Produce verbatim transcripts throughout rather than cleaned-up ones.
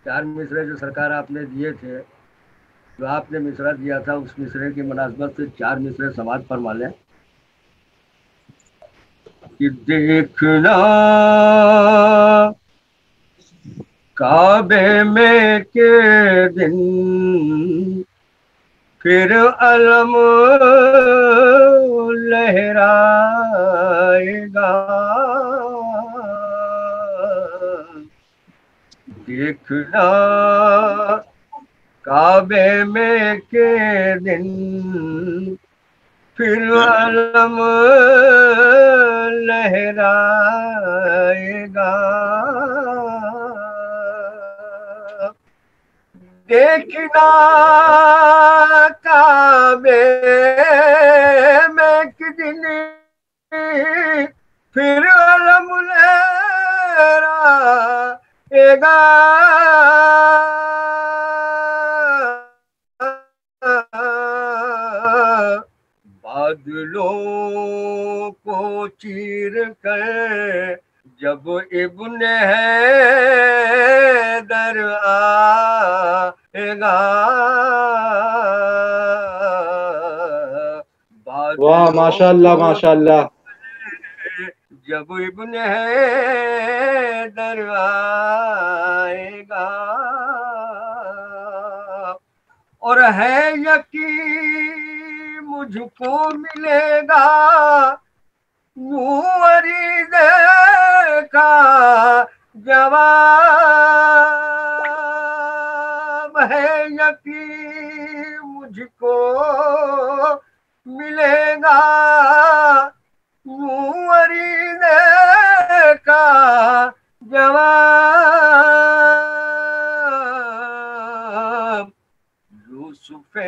चार मिसरे जो सरकार आपने दिए थे, जो आपने मिसरा दिया था, उस मिसरे की मुनासबत से चार मिसरे समाज फरमा लें कि देखना काबे में के दिन फिर अलम लहराएगा। देखना काबे में के दिन फिर अलम लहराएगा। देखना काबे में कि दिन फिर अलम लहराएगा। बादलों को चीर कर जब इब्ने हैदर आएगा। वाह, बादलों माशाल्लाह को माशाल्लाह। जब इब्ने हैदर आएगा। और है यकीन मुझको मिलेगा नूरी का जवाब। है यकीन मुझको मिलेगा नूरी का जवाब। यूसुफे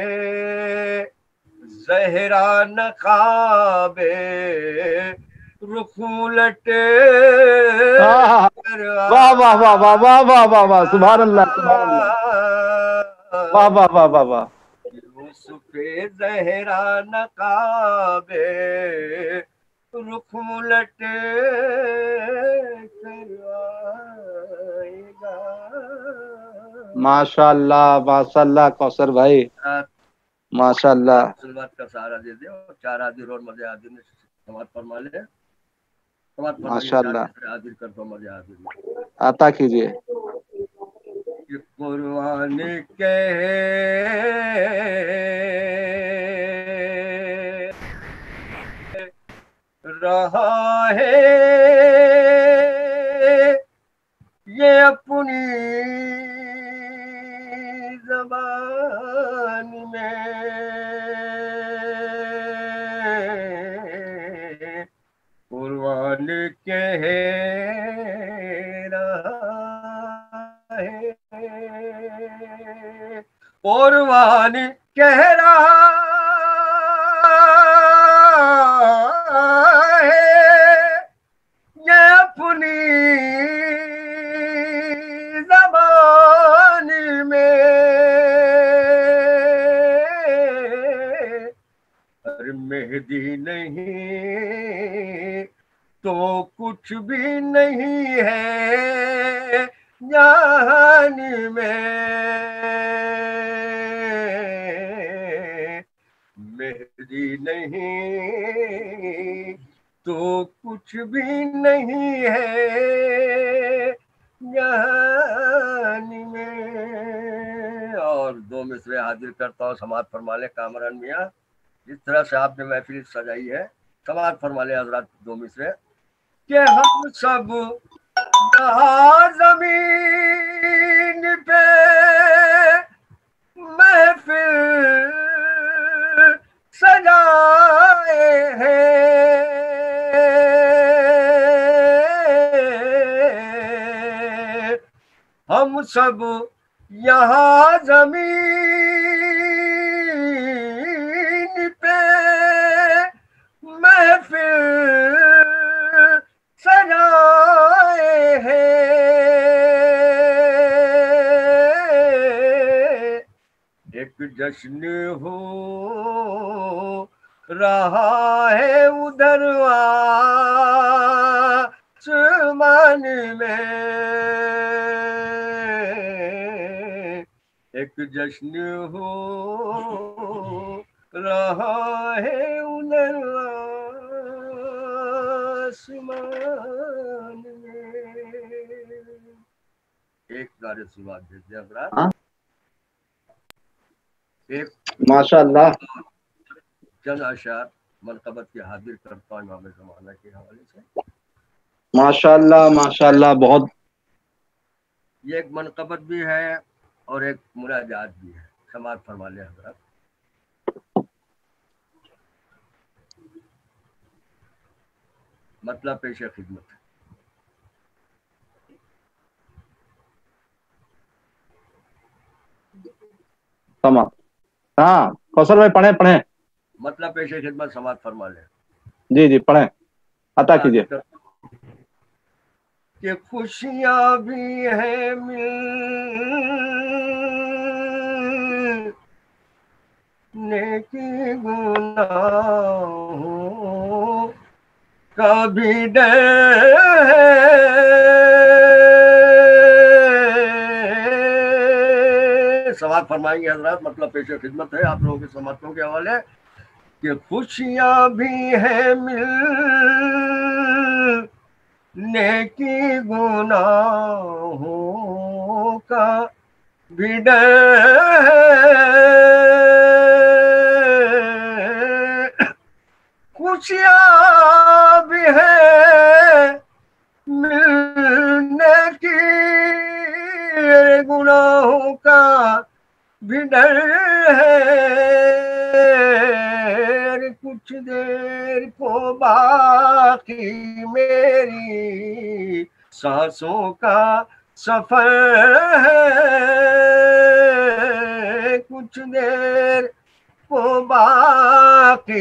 ज़हरा नकाबे रुख उलटे हाँ, कर वाह वाह वाह वाह वाह वाह वाह वाह, सुभान अल्लाह सुभान अल्लाह। वाह वाह वाह वाह वाह। यूसुफे ज़हरा नकाबे रुख उलटे कर आएगा। माशाल्लाह माशाल्लाह कौसर भाई, माशाल्लाह। सलवात का सहारा दे दे और चार हाजिर और मजे हाजिर में समाज फरमा ले। समाज फरमाइए, चार माशाल्लाह, मिसरे हाजिर कर दो मजे हाजिर में। आता कीजिए। ये कुर्बान कह रहा है ये अपनी जबान में कुर्बान कह रहा है। कुर्बान कह रहा है ये अपनी जबान में। अरे मेहदी नहीं तो कुछ भी नहीं है जान में। मेहदी नहीं तो कुछ भी नहीं है जान में। और दो मिसरे हाजिर करता हूँ, समाज फरमा ले कामरान मियाँ। जिस तरह से आपने महफिल सजाई है, समाज फरमा ले हजरत दो मिसरे कि हम सब यहाँ जमीन पे महफिल सजाए हैं। हम सब यहाँ जमीन पे महफिल सजाए हैं। एक जश्न हो रहा है उधर आसमान में। एक जश्न हो रहा है उधर आसमान में। एक गाने सुना दीजिए हजरात। हाँ एक माशाअल्लाह। चंद अशार मनकबत की हाजिर करता हूँ इमाम ज़माना के हवाले से। माशाअल्लाह माशाअल्लाह बहुत। ये एक मनकबत भी है और एक मुनाजात भी है, समाज फरमा ले हजरत। मतलब पेश खिदमत। तमाम। हाँ कौशल भाई पढ़े पढ़े। मतलब पेश खिदमत समाज फरमा ले। जी जी पढ़े, अता कीजिए। कि खुशियाँ भी है मिलने की, गुनाहों का भी डर है। सवाल फरमाएंगे हजरात, मतलब पेश खिदमत है आप लोगों के समर्थों के हवाले। कि खुशियाँ भी है मिलने की, गुनाहों का भी डर है। खुशियाँ भी है मिलने की, गुनाहों का भी डर है। कुछ देर को बाकी मेरी सांसों का सफर है। कुछ देर को बाकी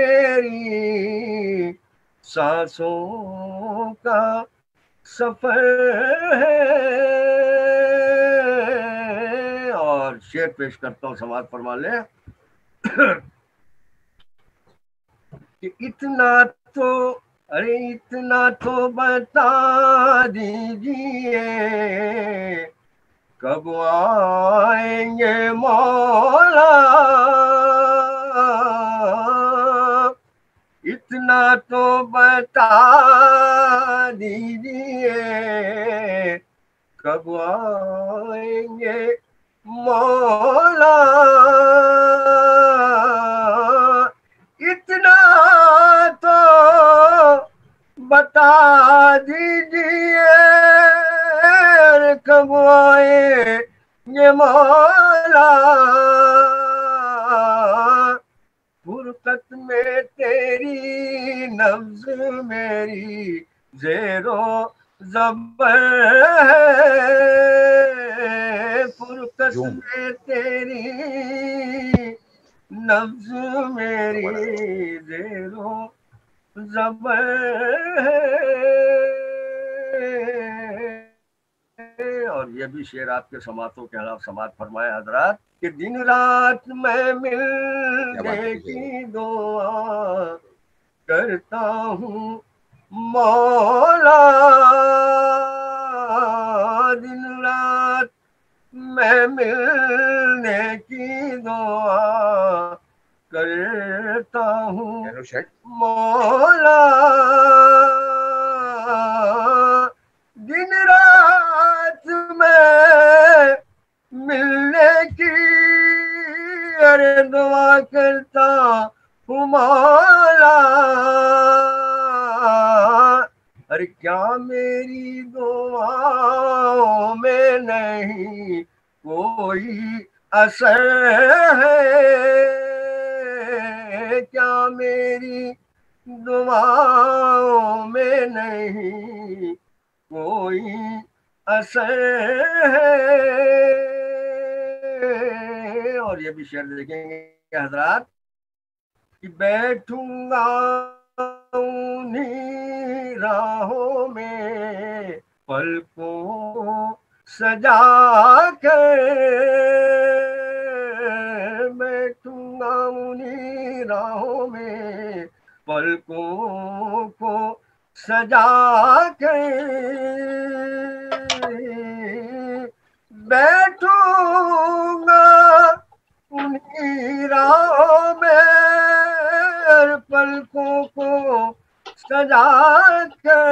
मेरी सांसों का सफर है। और शेर पेश करता हूँ, समाज फरमा ले। कि इतना तो, अरे इतना तो बता दीजिए, कब आएंगे मौला। इतना तो बता दीजिए, कब आएंगे मौला। इतना तो बता दीजिए, कब आएंगे मौला। फुरकत में तेरी नब्ज मेरी ज़ेरो ज़बर है। फुरकत में तेरी नब्ज मेरी ज़ेरो ज़बर है। और ये भी शेर आपके समातों के खिलाफ समात फरमाए हजरात। कि दिन रात मैं मिलने की दुआ करता हूँ मौला। दिन रात मैं मिलने की दुआ करता हूँ मौला। दिन रात मैं मिलने की अरे दुआ करता हूँ मौला। अरे क्या मेरी दुआओं में नहीं कोई असर है। क्या मेरी दुआओं में नहीं कोई असर है। और ये भी शेर देखेंगे हजरात। कि बैठूंगा उन्हीं राहों में पलकों सजा कर। बैठूंगा उन्हीं राहों में पलकों को सजा कर। बैठूंगा राहों में पलकों को सजा कर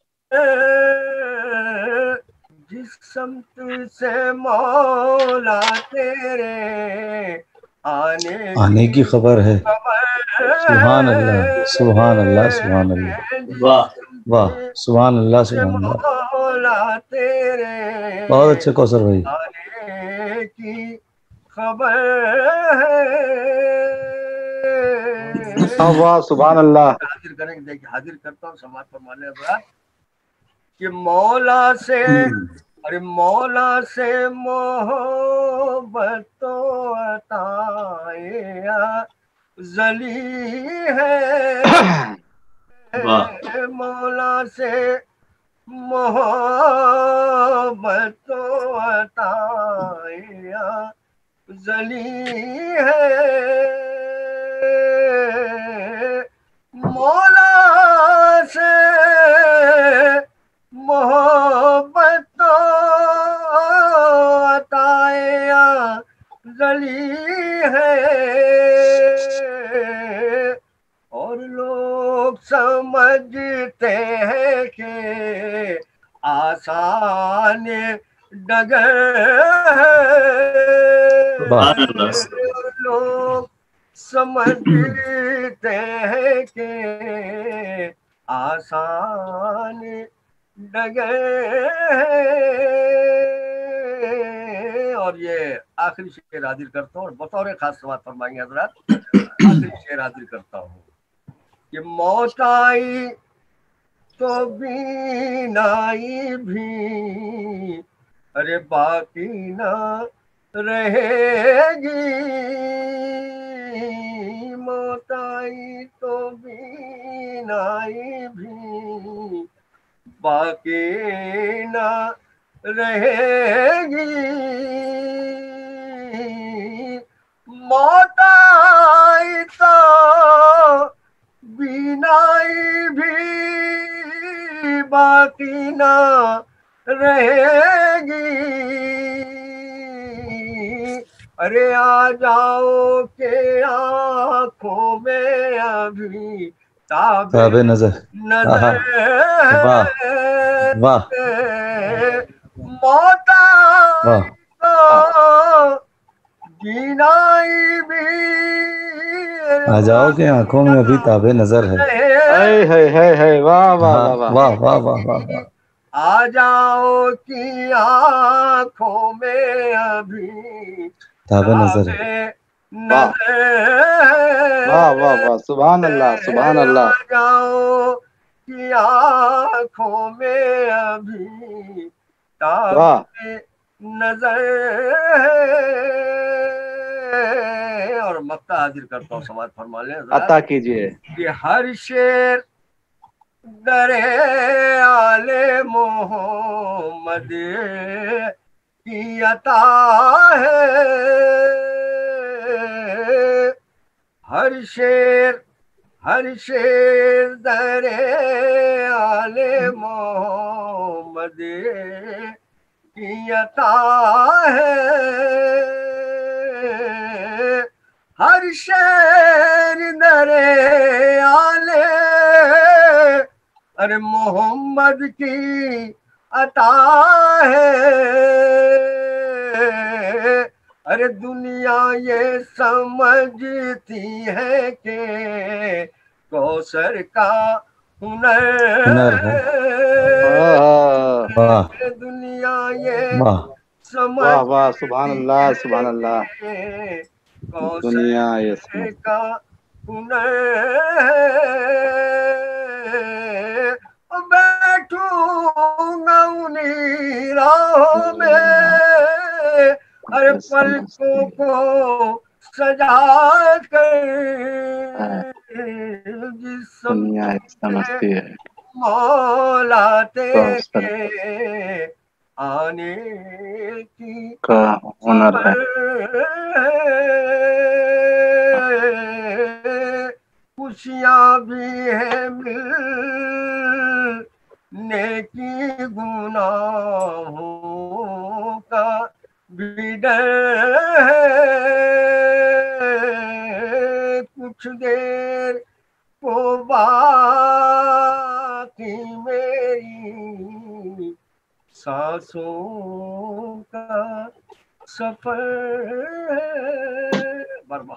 जिस समत से मौला तेरे आने आने की खबर है। खबर सुभान अल्लाह, सुभान अल्लाह, सुभान अल्लाह। वाह वाह, सुभान अल्लाह, सुभान अल्लाह। मौला तेरे बहुत अच्छे कौसर भाई। आने की खबर है। वाह सुभान अल्लाह। हाजिर करेंगे, देखिए हाजिर करता हूँ समाज फरमाने वाला कि मौला से, अरे मौला से मोहब्बत तो अताया जली है, मौला से मोहब्बत तो अताया जली है, मौला से मोहब्बत तो अताया जली है, और लोग समझते हैं कि आसान डगर है, लोग समझते हैं कि आसान डगर है। और ये आखिरी शेर हाजिर करता हूँ और बतौर खास समात फरमाएंगे हजरत, आखिरी शेर हाजिर करता हूँ कि मौत आई तो बीनाई भी अरे बाकी ना रहेगी, मौत आई तो बीनाई भी बाकी ना रहेगी, मौत आई तो बीनाई भी बाकी ना रहेगी, अरे आ जाओ के आंखों में अभी ताबे नजर नजर वाह वाह मौत तो बीनाई भी आ जाओ के आंखों में अभी ताबे नजर है। है है है है वाह वाह वाह वाह वाह वाह वाह। आ जाओ की आंखों में अभी ताबे नजर है। नजर वाह वाह वाह, सुभान अल्लाह, सुभान अल्लाह। आ जाओ की आंखों में अभी ताबे नजर। और मक्ता हाजिर करता हूँ समाज फरमा ले अता कीजिए कि हर शेर दरे आले मोहम्मद की अता है, हर शेर हर शेर दरे आले मोहम्मद की अता है, हर शेर दरे आले अरे मोहम्मद की अता है, अरे दुनिया ये समझती है कि कौसर का हुनर, हुनर है। दुनिया ये वाह समझ वाह वाह, सुभान अल्लाह, सुभान अल्लाह। दुनिया ये कौसर का हुनर, बैठूंगा उन्हीं राहों में अरे पलकों को सजा कर जिस दुनिया समझती है मौला तेरे आने की का हुनर है। खुशियाँ भी है मिलने की, गुनाहों का भी डर है, कुछ देर को बाकी मेरी सांसों का सफर है। बर्मा